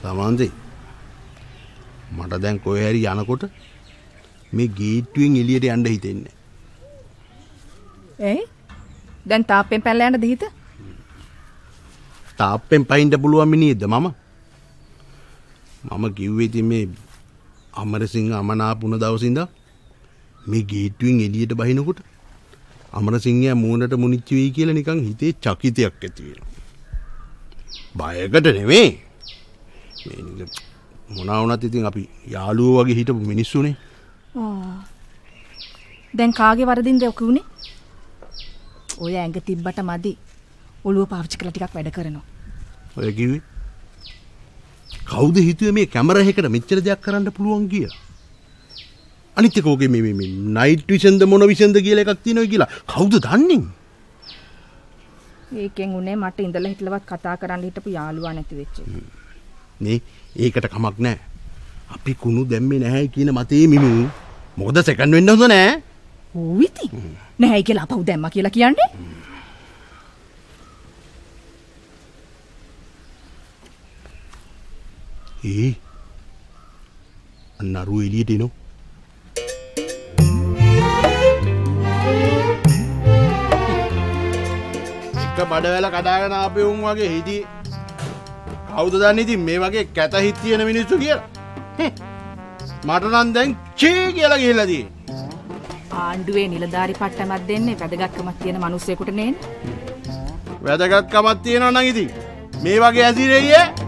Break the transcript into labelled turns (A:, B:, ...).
A: සමන්ති මට දැන් කොහේ හරි යනකොට මේ ගේට්ටුවෙන් එළියට යන්න හිතෙන්නේ.
B: දැන් තාප්පෙන් පැනලා යන්නද හිත?
A: තාප්පෙන් පයින්න පුළුවන් මිනිහෙක්ද මම? මම කිව්වේ ඉතින් මේ අමරසිංහ අමනාපුන දවසේ ඉඳන් මේ ගේට්ටුවෙන් එළියට බහිනකොට අමරසිංහයා මූණට මුනිච්ච වෙයි කියලා නිකන් හිතේ චකිතයක් ඇති වෙනවා. බයකට නෙමෙයි. මේ මොනවා වුණත් ඉතින් අපි යාළුවෝ වගේ හිටපු මිනිස්සුනේ.
B: දැන් කාගේ වරදින්ද ඔක උනේ? ඔය ඇඟ තිබ්බට මදි. ඔළුව පාවිච්චි කරලා ටිකක් වැඩ කරනවා.
A: ඔය කිව්වේ කවුද හිතුවේ මේ කැමරා එකකට මෙච්චර දෙයක් කරන්න පුළුවන් කියලා? අනිත් එක ඔගේ මේ නයිට් විෂන්ද මොන විෂන්ද කියලා එකක් තියෙනවා කියලා කවුද දන්නේ?
B: ඒකෙන් උනේ මට ඉඳලා හිටලවත් කතා කරන්න හිටපු යාළුවා නැති වෙච්ච එක.
A: නේ ඒකට කමක් නැහැ. අපි කුණු දැම්මේ නැහැ කියන මතේ මිනු. මොකද සෙකන්ඩ් වෙන්න හොඳ නැහැ.
B: ඕ ඉතින් නැහැ කියලා අපහු දැම්මා කියලා කියන්නේ? අන්නරු එළියට එනෝ. එක බඩවැල කඩාගෙන ආපේ උන් වගේ හිටියේ. කවුද දන්නේ ඉතින් මේ වගේ කැත හිත් තියෙන මිනිස්සු කියලා? මට නම් දැන් චී කියලා ගිහලා තියෙන්නේ. ආණ්ඩුවේ නිලධාරි පට්ටමක් දෙන්නේ වැදගත්කමක් තියෙන මිනිස්සෙකුට නේද?
A: වැදගත්කමක් තියෙනවා නම් ඉතින් මේ වගේ ඇසිරෙයියේ